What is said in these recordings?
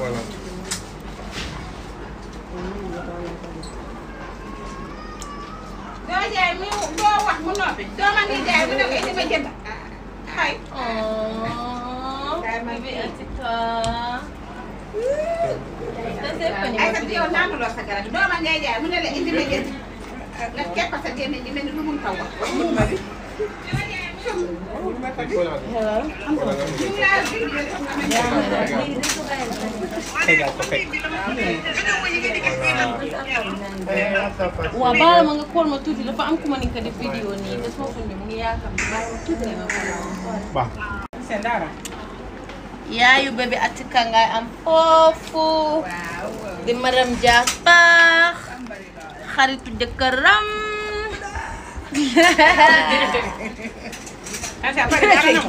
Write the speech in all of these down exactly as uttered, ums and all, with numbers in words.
voilà. doo jaay mu doo wax mu noppi doo man di jaay mu ne ko indi ma jënd xay. bébé Atika. ay sa yow naanuloo sa garab doo man ngay jaay mu ne la indi ma jënd nga képp sa génne gi mel ni lu mun taw wax. waaw baal ma nga xool ma tuuti dafa am ku ma ni ko def vidéo nii te foofu ni mu ngi yaakaar baal ma tuuti nga ba Sendara. yaayu bébé Atika ngay am foofu di madame Dia baax xaritu jëkkëram. Asa pare dara na ko.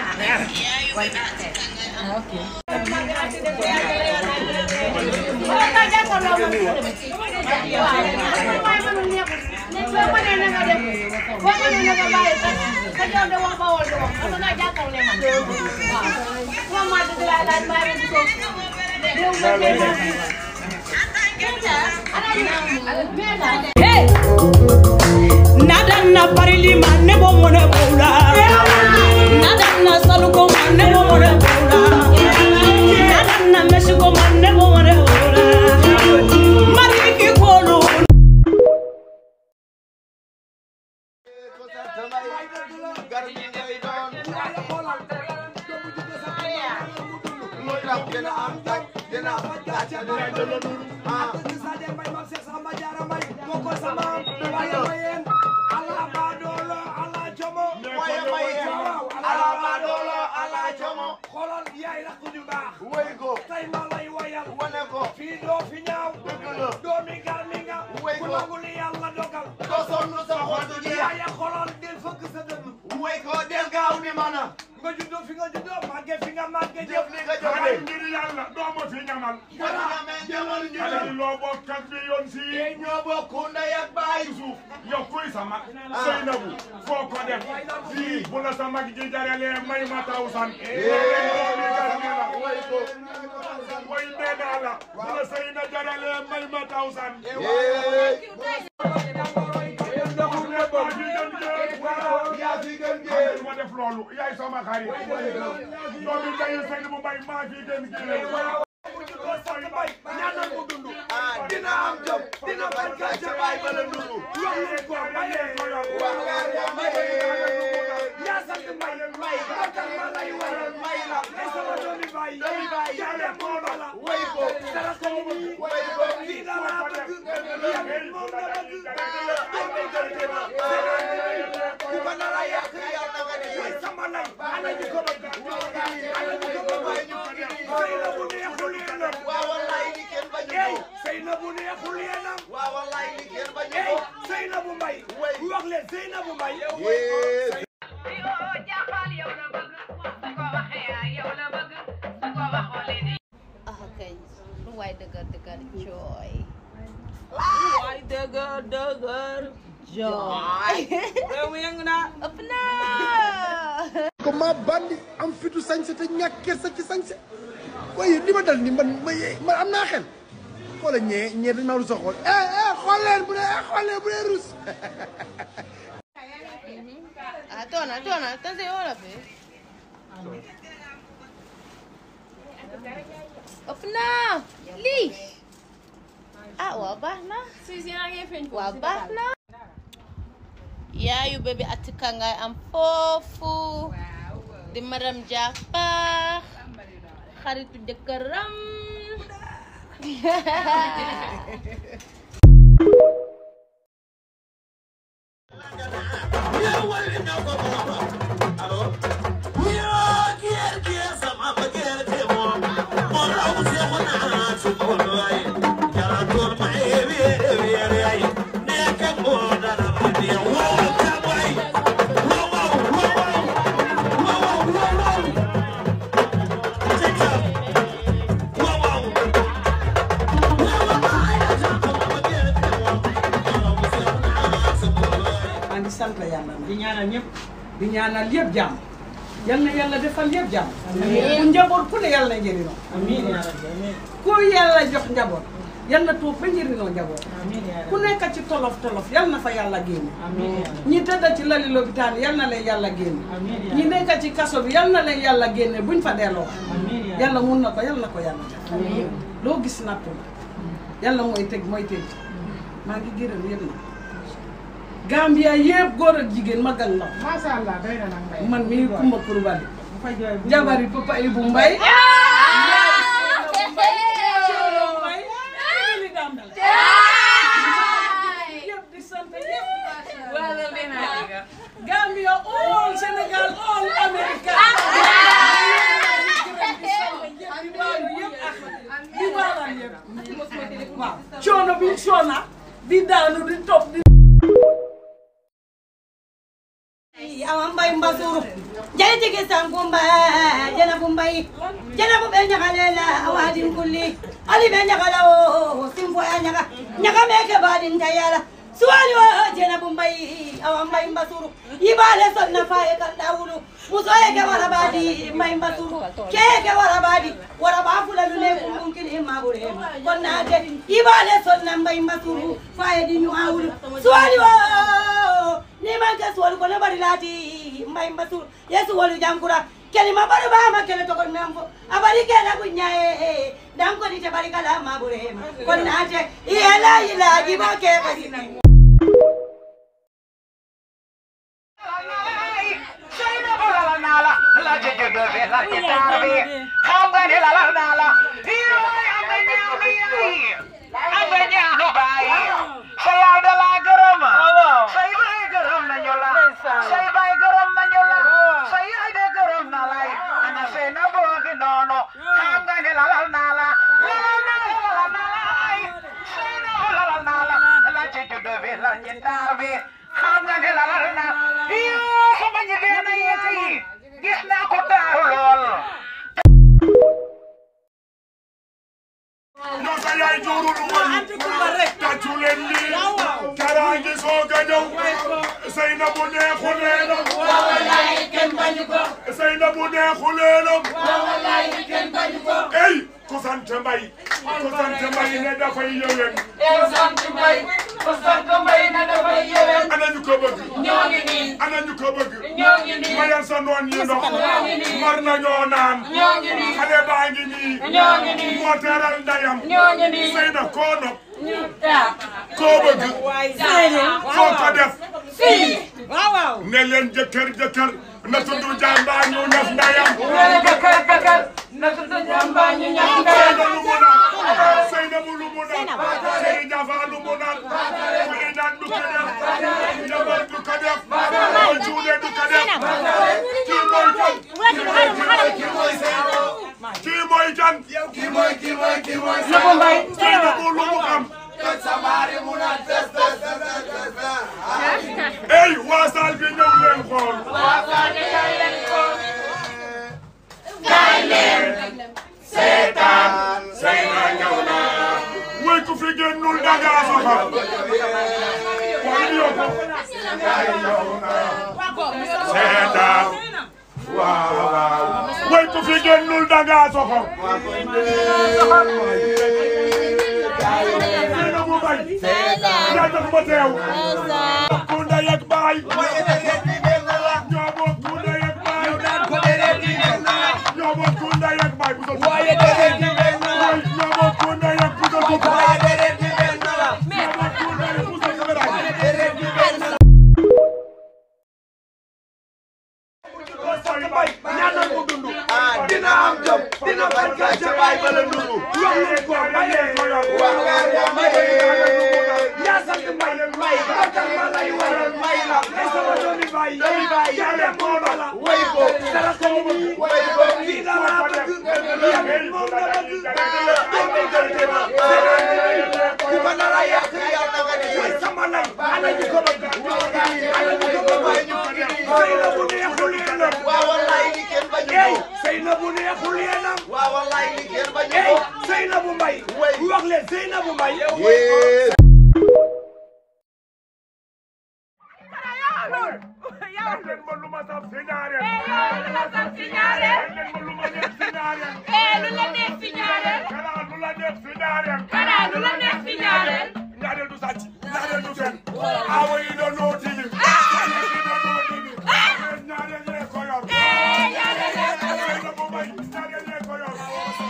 Hey! Nadanna parili manne bo mone bola. Nadanna saluko manne bo mone bola. Nadanna mesiko manne bo mone bola. Mariki kolo. Xoolal yaay la ko ñu baax way ko tay ma lay wayal wane ko fii doo fi ñaaw doomi garmi nga ku nangu li yàlla dogal doo sonn sa xol du jeex yaay xoolal del fëgg sa dënn way ko del gaaw ni mana nga juddoo fi nga juddoo màgge fi nga màgge jëf li nga jëf ngir yàlla doo ma fi ñamal jëmal ñu loo bokk ak bi yoon si ñoo bokk ndey ak baay suuf yow kuy sa mag Seynabou foo ko def fii bu la sa mag ji jaralee may ma taw san way nee la bu la Seyna jaralee may ma taw san yaa fi gën géej ma def loolu yaay sama xarit doomi dayu Seynabou Mbaye maa fi gën géej ñaanal ko dund dina am jom dina bañ ka ca baay bala nungu wax leen ko maye wax leen ko maye yaa sant may may bakal ma lay waral may la ne sama doomi baay doomi baay jaale moo bala way ko dara ko ni way ko lii da la bëgg yaa moom la bëgg ay may gërte ma ku ko nara yàq yàlla nga ni way sama lay ana ñu ko bëgg ana ñu ko bëgg Seynabou neexul yéenam waaw wallaay li kenn bañu ko Seynabou neexul yéenam waaw wallaay li kenn bañu ko Seynabou Mbaye wax leen Seynabou Mbaye ah kay lu waay dëgër dëgër jooy waay dëgër dëgër jooy réew mi yëngu na ëpp na ko ma bandi am fitu sañse te ñàkk kersa ci sañse waaye li ma dal ni man man am naa xel xoola ñee ñee dañ maa rus a xool eh eh xool leen bu dee xool leen bu dee rus ah toona toona tase wala fi ëpp na lii ah waaw baax na waaw baax na yaayu bébé Atika ngay am foofu di madame Dia baax xaritu jëkkëram sant yàlla di ñaanal ñëpp di ñaanal yëpp jàmm yal na yàlla defal yëpp jàmm. ku njaboot ku ne yàlla na njëriñoo. amiin yaa rabbi amiin. ku yàlla jox njaboot yal na toog ba njëriñoo njaboot. amiin yaa rabbi ku nekk ci tolof tolof yal na fa yàlla génne. amiin ñi tëdd ci lali lopitaan yal na leen yàlla génne. amiin ñi nekk ci kaso bi yal na leen yàlla génne buñ fa delloo. amiin yàlla mun na ko yal na ko yàlla def. amiin loo gis nattu la yàlla mooy teg mooy teg maa ngi gërëm yëpp na. Gambia yëpp góor ak jigéen mag ak ndaw. macha allah doy na nag mbay. man mii Kumba Coulibaly. jabari papa Ibou Mbaye. yëpp di sant yëpp. Gambia all Sénégal all America. di baalaan yëpp. waaw coono bi soona di daanu di topp di. awa mbay mbasuru jay tigi sangumba jana bumbay jana bube nyakalela awadin kulli ali be nyakala o simfo ya nyaka nyaka meke badin tayala suwali o jana bumbay awa mbay mbasuru ibale sonna faye kan dawulu muso ke wara badi mbay mbasuru ke ke wara badi wara ba fula lule kumbun kili mabure konnade ibale sonna mbay mbasuru faye di ñu awulu suwali o ni man ka suwal ko ne bari lati mbay mbasuru yesu walu jankura kelima bari ba ma kele to ko namfo abari kela ku nyaaye dam ko ni te bari kala ma bure ko naate ila ila jibo ke bari na sayna bala nala la jeje do be la ci tarbi xam nga ni la la nala iyo am ñaaw yi am ñaaw baay sa yaw da la gërëm say baay gërëm nañu la say baay gërëm nañu la say yaay de gërëm na lay ana sayna bo gi nono xam nga ni la la nala la la nala sayna bala nala la jeje do be la ci tarbi xam nga ni la la nala iyo sama ñi be na yi gis naa ko taaru lool no sa yaay juru lu wal tàccu leen lii karangi soog a ñëw Seynabou neexu leenam wallaay kenn bañu ko Seynabou neexu leenam wallaay kenn bañu ko ey ku sant Mbay ku sant Mbay ne dafay yéwén ku sant Mbay ku sant Mbay ne dafay yéwén ana ñu ko bëgg ñoo ngi nii ana ñu ko bëgg ñoo ngi nii mayal sa noon yi ndox mar nañoo naan ñoo ngi nii xale baa ngi nii ñoo ngi nii moo teral ndayam ñoo ngi nii Seyna koo nopp koo bëgg foo ko def waaw waaw ne leen jëkkër jëkkër na tudd jàmbaar ñu ñaf ndayam jëkkër jëkkër na tudd jàmbaar ñu ñaf ndayam Seynabou lu mu naan Seyni Jafa lu mu naan kuy naan du ko def jabar du ko def mooy juude du ko def kii mooy kan kii mooy kan kii mooy kii mooy kii mooy Seynabou lu mu am ey waa saal bi ñëw leen xool kaay leen seetaan Seyna ñëw na woy ku fi génnul daga soxa seetaan waaw waaw woy ku fi génnul daga soxa Seynabou Mbaye yaa tax ma teew ku ndey ak baay ñoo bokk ku ndey ak baay ñoo bokk ku ndey ak baay bu waaye deret gi benn la ñoo bokk ku ndey ak bu waaye deret gi benn la ñoo bokk ku ndey ak bu deret gi benn la ñaanal mu dund dina am jom dina barka ca baay bala nuru wax leen ko baye wax weer ya maye ya sant mbay mbay bakal ma lay waral may la ne sama doomi baay doomi baay yàlla moo la way ko dara ko way ko li la la bëgg yàlla moo la bëgg ay ko gërte ma ku ko na la yàq yàlla nga ni sama lay ana ñu ko bëgg ana ñu ko bëgg ñu ko def Seynabou neexul yéenam waaw wallaay li kenn bañu ko Seynabou neexul yéenam waaw wallaay li kenn bañu ko Seynabou Mbaye wax leen Seynabou Mbaye yaa leen ma lu ma saf si ñaareel neex fi ñaareel. Kara lu la neex fi ñaareel. ñaareel du sàcc. ñaareel du fen. awo yi doon noo tilim. ñaareel yee ko yor. ñaareel yee ko yor. Seyna bu Mbay ñaareel yee ko yor.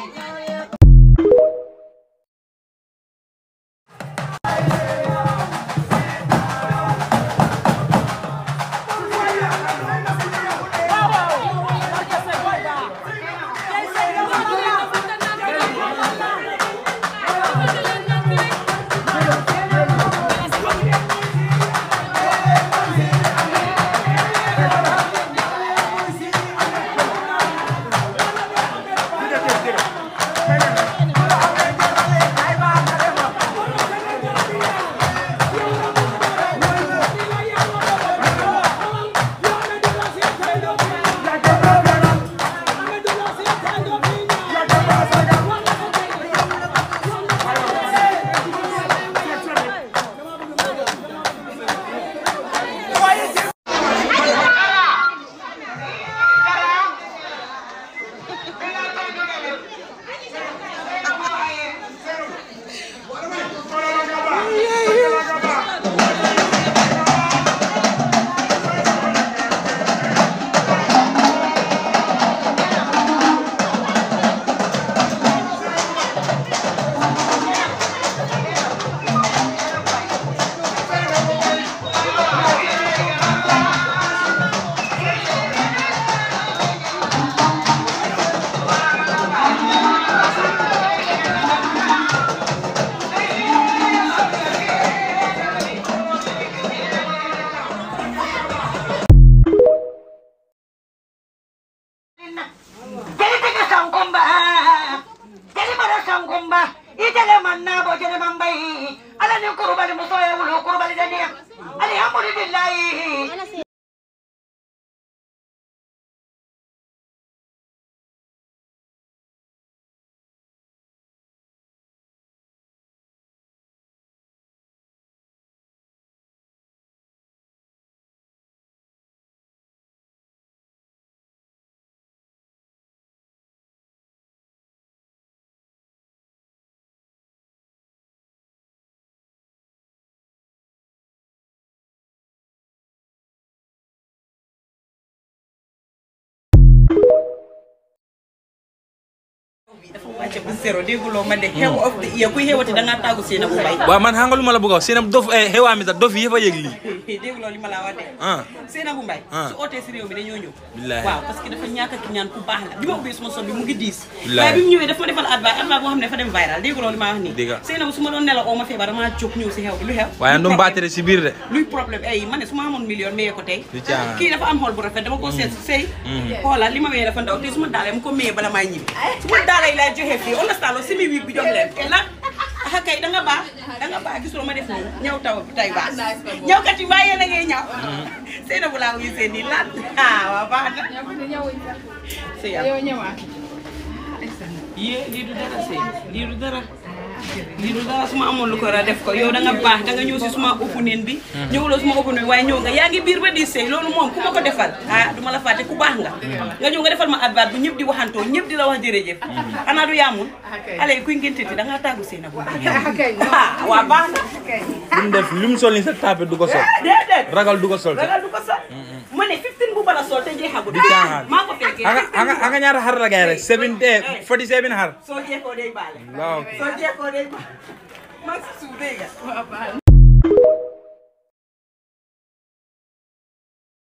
dafa wàcce ba zéro dégguloo ma de xew of the year kuy xewati da ngaa tàggu Seynabou Mbaye. waaw man xam nga lu ma la bëgg a wax Seynabou dof xewaa mi sax dof yi yëpp a yëg lii. dégguloo li ma laa wax de. ah Seynabou Mbaye. ah su ootee si réew mi dañoo ñëw. billahi waaw parce que dafa ñàkk ki ñaan ku baax la bi ma ubbee suma sol bi mu ngi diis. billahi waaye bi mu ñëwee dafa ma defal advice advice boo xam ne dafa dem viral dégguloo li ma wax nii. dégg nga Seynabou su ma doon nelaw oo ma feebar damaa jóg ñëw si xew bi lu xew. waaye ndoom baatere si biir de. luy problème ay ma ne su ma amoon million mayee ko tey. du caaxaan kii dafa am xol bu rafet dama ko seet sëy xoolal li ma mayee dafa ndaw te su ma daalee mu ko mayee bala maa ñibbi su ma daalee lay joxe fii understand si mi wii bi jox leen te nag ah kay da nga baax da nga baax gisuloo ma def nii ñëw taw bi tay baax ñëw kat yi mbaa yéen a ngay ñaw Seynabou laa ngi seen nii lan ah waaw baax na sëy yee lii du dara sëy lii du dara lii du dara suma amoon lu ko ra def ko yow da nga baax da nga ñëw si suma opening bi ñëwuloo suma opening waaye ñëw nga yaa ngi biir ba di sëy loolu moom ku ma ko defal ah duma la fàtte ku baax nga nga ñëw nga defal ma advert bu ñëpp di waxantoo ñëpp di la wax jërëjëf xanaa du yaamul xale yi kuy ngénte ti da ngaa tàggu Seynabou ah waa baax na lu mu def lu mu sol ni sa tapé du ko sol déedéet ragal du ko sol ragal du ko sol ma ne fifteen bu bala sol te jeexagul du caaxaan maa ko fekkee anga anga anga ñaata xar la gay rek seventy forty seven xar soo jeexoo day baale waaw soo jeexoo day baale maa si suuf dégg nga